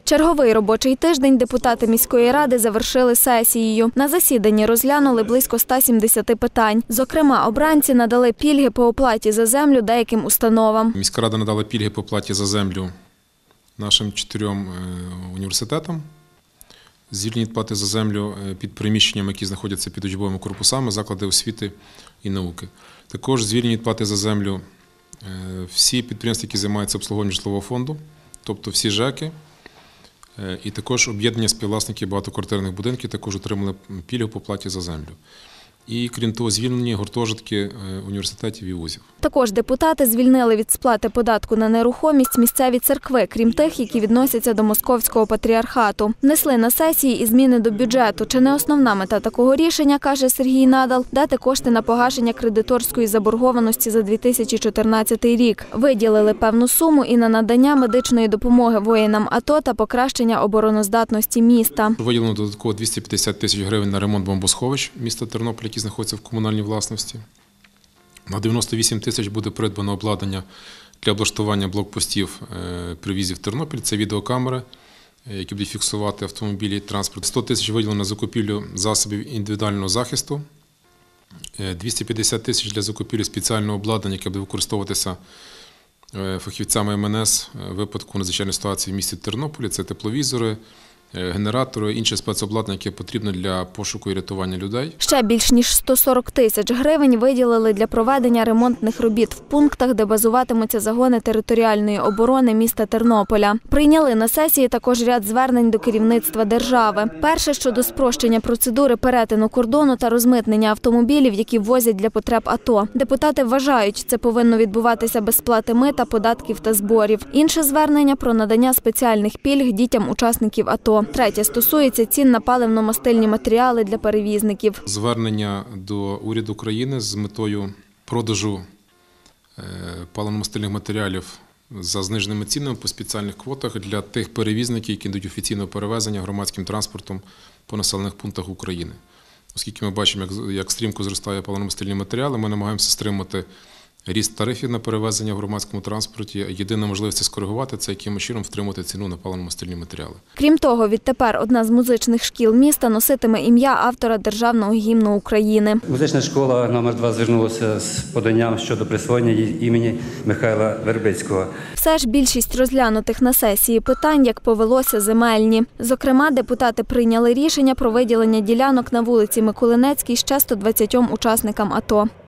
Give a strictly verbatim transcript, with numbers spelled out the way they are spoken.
Черговий робочий тиждень депутати міської ради завершили сесією. На засіданні розглянули близько ста сімдесяти питань. Зокрема, обранці надали пільги по оплаті за землю деяким установам. Міська рада надала пільги по оплаті за землю нашим чотирьом університетам. Звільнені плати за землю під приміщеннями, які знаходяться під учбовими корпусами, заклади освіти і науки. Також звільнені плати за землю всі підприємства, які займаються обслуговуванням житлового фонду, тобто всі ЖЕКи. І також об'єднання співвласників багатоквартирних будинків також отримали пільгу по оплаті за землю. І, крім того, звільнені гуртожитки університетів і вузів. Також депутати звільнили від сплати податку на нерухомість місцеві церкви, крім тих, які відносяться до Московського патріархату. Внесли на сесії і зміни до бюджету. Чи не основна мета такого рішення, каже Сергій Надал, дати кошти на погашення кредиторської заборгованості за дві тисячі чотирнадцятий рік. Виділили певну суму і на надання медичної допомоги воїнам АТО та покращення обороноздатності міста. Виділено додатково двісті п'ятдесят тисяч гривень на ремонт бомбосховищ міста Тернополя, які знаходяться в комунальній власності. На дев'яносто вісім тисяч буде придбано обладнання для облаштування блокпостів при в'їзді в Тернопіль. Це відеокамери, які будуть фіксувати автомобілі і транспорт. сто тисяч виділено на закупівлю засобів індивідуального захисту. двісті п'ятдесят тисяч для закупівлі спеціального обладнання, яке буде використовуватися фахівцями ем ен ес в випадку надзвичайної ситуації в місті Тернополі. Це тепловізори, генератори, інше спецобладнання, яке потрібно для пошуку і рятування людей. Ще більш ніж сто сорок тисяч гривень виділили для проведення ремонтних робіт в пунктах, де базуватимуться загони територіальної оборони міста Тернополя. Прийняли на сесії також ряд звернень до керівництва держави. Перше – щодо спрощення процедури перетину кордону та розмитнення автомобілів, які ввозять для потреб АТО. Депутати вважають, це повинно відбуватися без сплати мита, податків та зборів. Інше звернення – про надання спеціальних пільг дітям учасників АТО. Третє стосується цін на паливно-мастильні матеріали для перевізників. Звернення до уряду України з метою продажу паливно-мастильних матеріалів за зниженими цінами по спеціальних квотах для тих перевізників, які дають офіційне перевезення громадським транспортом по населених пунктах України. Оскільки ми бачимо, як стрімко зростає паливно-мастильні матеріали, ми намагаємося стримати ріст тарифів на перевезення в громадському транспорті. Єдина можливість це скоригувати – це якимось чином втримати ціну на паливно-мастильні матеріали. Крім того, відтепер одна з музичних шкіл міста носитиме ім'я автора Державного гімну України. Музична школа номер два звернулася з поданням щодо присвоєння їй імені Михайла Вербицького. Все ж більшість розглянутих на сесії питань, як повелося, земельні. Зокрема, депутати прийняли рішення про виділення ділянок на вулиці Миколинецькій ще ста двадцятьом учасникам АТО.